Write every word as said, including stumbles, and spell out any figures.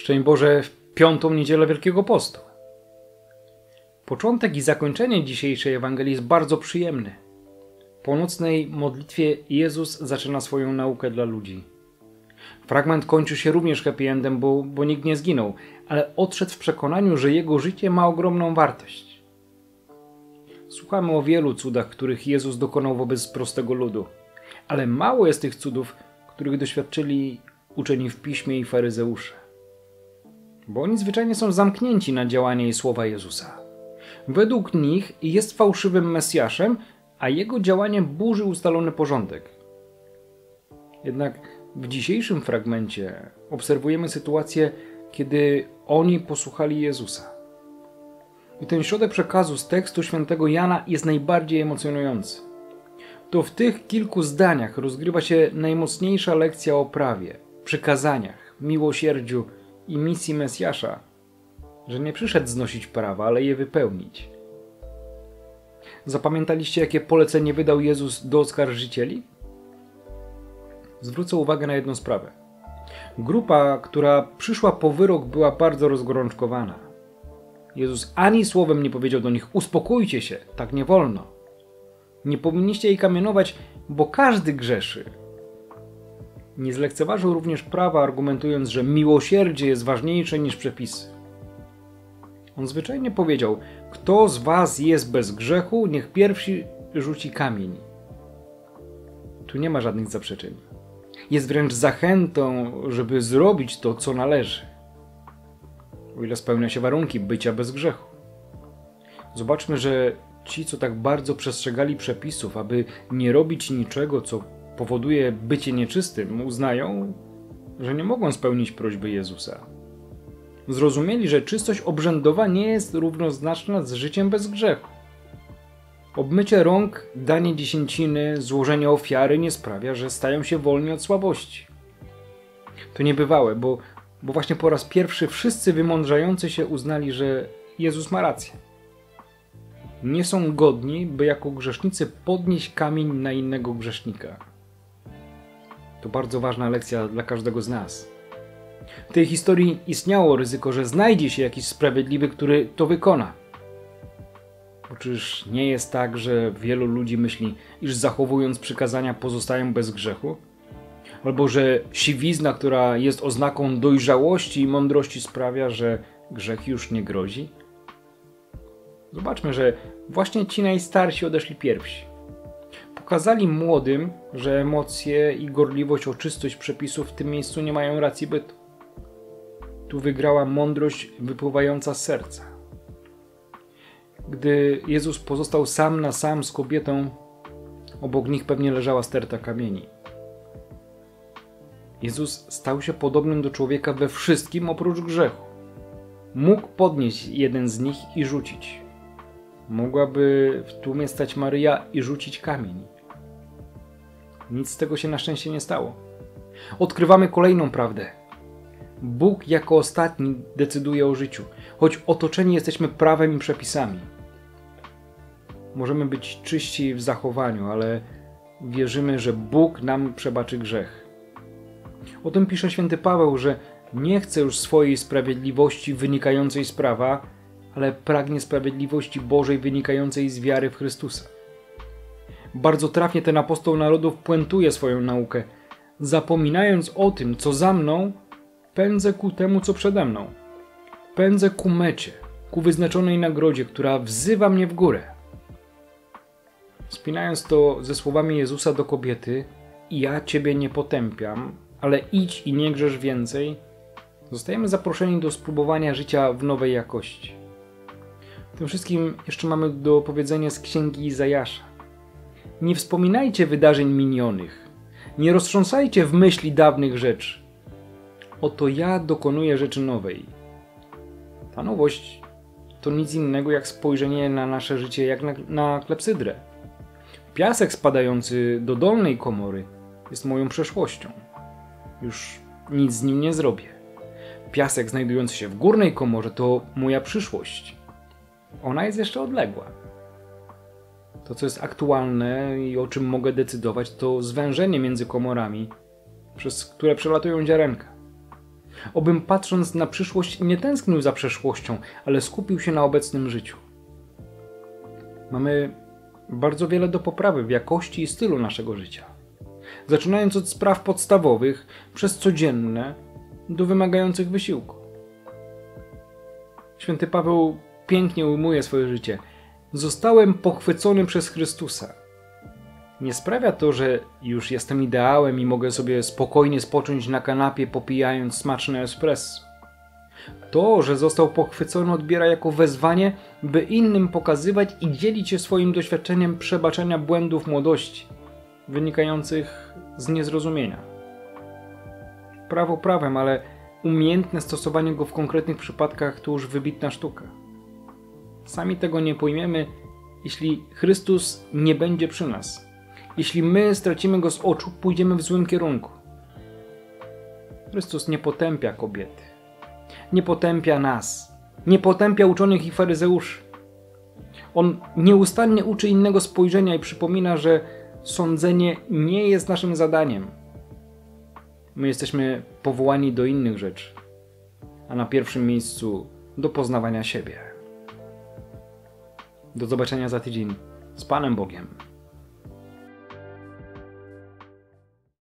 Szczęść Boże, w piątą niedzielę Wielkiego Postu. Początek i zakończenie dzisiejszej Ewangelii jest bardzo przyjemny. Po nocnej modlitwie Jezus zaczyna swoją naukę dla ludzi. Fragment kończy się również happy endem, bo, bo nikt nie zginął, ale odszedł w przekonaniu, że jego życie ma ogromną wartość. Słuchamy o wielu cudach, których Jezus dokonał wobec prostego ludu, ale mało jest tych cudów, których doświadczyli uczeni w piśmie i faryzeusze. Bo oni zwyczajnie są zamknięci na działanie i słowa Jezusa. Według nich jest fałszywym Mesjaszem, a jego działanie burzy ustalony porządek. Jednak w dzisiejszym fragmencie obserwujemy sytuację, kiedy oni posłuchali Jezusa. I ten środek przekazu z tekstu świętego Jana jest najbardziej emocjonujący. To w tych kilku zdaniach rozgrywa się najmocniejsza lekcja o prawie, przykazaniach, miłosierdziu i misji Mesjasza, że nie przyszedł znosić prawa, ale je wypełnić. Zapamiętaliście, jakie polecenie wydał Jezus do oskarżycieli? Zwrócę uwagę na jedną sprawę. Grupa, która przyszła po wyrok, była bardzo rozgorączkowana. Jezus ani słowem nie powiedział do nich: uspokójcie się, tak nie wolno. Nie powinniście jej kamienować, bo każdy grzeszy. Nie zlekceważył również prawa, argumentując, że miłosierdzie jest ważniejsze niż przepisy. On zwyczajnie powiedział: kto z was jest bez grzechu, niech pierwszy rzuci kamień. Tu nie ma żadnych zaprzeczeń. Jest wręcz zachętą, żeby zrobić to, co należy, o ile spełnia się warunki bycia bez grzechu. Zobaczmy, że ci, co tak bardzo przestrzegali przepisów, aby nie robić niczego, co powoduje bycie nieczystym, uznają, że nie mogą spełnić prośby Jezusa. Zrozumieli, że czystość obrzędowa nie jest równoznaczna z życiem bez grzechu. Obmycie rąk, danie dziesięciny, złożenie ofiary nie sprawia, że stają się wolni od słabości. To niebywałe, bo, bo właśnie po raz pierwszy wszyscy wymądrzający się uznali, że Jezus ma rację. Nie są godni, by jako grzesznicy podnieść kamień na innego grzesznika. To bardzo ważna lekcja dla każdego z nas. W tej historii istniało ryzyko, że znajdzie się jakiś sprawiedliwy, który to wykona. Bo czyż nie jest tak, że wielu ludzi myśli, iż zachowując przykazania pozostają bez grzechu? Albo że siwizna, która jest oznaką dojrzałości i mądrości, sprawia, że grzech już nie grozi? Zobaczmy, że właśnie ci najstarsi odeszli pierwsi. Pokazali młodym, że emocje i gorliwość o czystość przepisów w tym miejscu nie mają racji bytu. Tu wygrała mądrość wypływająca z serca. Gdy Jezus pozostał sam na sam z kobietą, obok nich pewnie leżała sterta kamieni. Jezus stał się podobnym do człowieka we wszystkim oprócz grzechu. Mógł podnieść jeden z nich i rzucić. Mogłaby w tłumie stać Maryja i rzucić kamień. Nic z tego się na szczęście nie stało. Odkrywamy kolejną prawdę. Bóg jako ostatni decyduje o życiu, choć otoczeni jesteśmy prawem i przepisami. Możemy być czyści w zachowaniu, ale wierzymy, że Bóg nam przebaczy grzech. O tym pisze święty Paweł, że nie chce już swojej sprawiedliwości wynikającej z prawa, ale pragnie sprawiedliwości Bożej wynikającej z wiary w Chrystusa. Bardzo trafnie ten apostoł narodów puentuje swoją naukę. Zapominając o tym, co za mną, pędzę ku temu, co przede mną. Pędzę ku mecie, ku wyznaczonej nagrodzie, która wzywa mnie w górę. Spinając to ze słowami Jezusa do kobiety: i ja ciebie nie potępiam, ale idź i nie grzesz więcej, zostajemy zaproszeni do spróbowania życia w nowej jakości. W tym wszystkim jeszcze mamy do powiedzenia z księgi Izajasza. Nie wspominajcie wydarzeń minionych, nie roztrząsajcie w myśli dawnych rzeczy. Oto ja dokonuję rzeczy nowej. Ta nowość to nic innego jak spojrzenie na nasze życie jak na, na klepsydrę. Piasek spadający do dolnej komory jest moją przeszłością. Już nic z nim nie zrobię. Piasek znajdujący się w górnej komorze to moja przyszłość. Ona jest jeszcze odległa. To, co jest aktualne i o czym mogę decydować, to zwężenie między komorami, przez które przelatują ziarenka. Obym patrząc na przyszłość nie tęsknił za przeszłością, ale skupił się na obecnym życiu. Mamy bardzo wiele do poprawy w jakości i stylu naszego życia. Zaczynając od spraw podstawowych, przez codzienne, do wymagających wysiłku. Święty Paweł pięknie ujmuje swoje życie. Zostałem pochwycony przez Chrystusa. Nie sprawia to, że już jestem ideałem i mogę sobie spokojnie spocząć na kanapie, popijając smaczne espresso. To, że został pochwycony, odbiera jako wezwanie, by innym pokazywać i dzielić się swoim doświadczeniem przebaczenia błędów młodości, wynikających z niezrozumienia. Prawo prawem, ale umiejętne stosowanie go w konkretnych przypadkach to już wybitna sztuka. Sami tego nie pojmiemy, jeśli Chrystus nie będzie przy nas. Jeśli my stracimy Go z oczu, pójdziemy w złym kierunku. Chrystus nie potępia kobiety. Nie potępia nas. Nie potępia uczonych i faryzeuszy. On nieustannie uczy innego spojrzenia i przypomina, że sądzenie nie jest naszym zadaniem. My jesteśmy powołani do innych rzeczy, a na pierwszym miejscu do poznawania siebie. Do zobaczenia za tydzień z Panem Bogiem.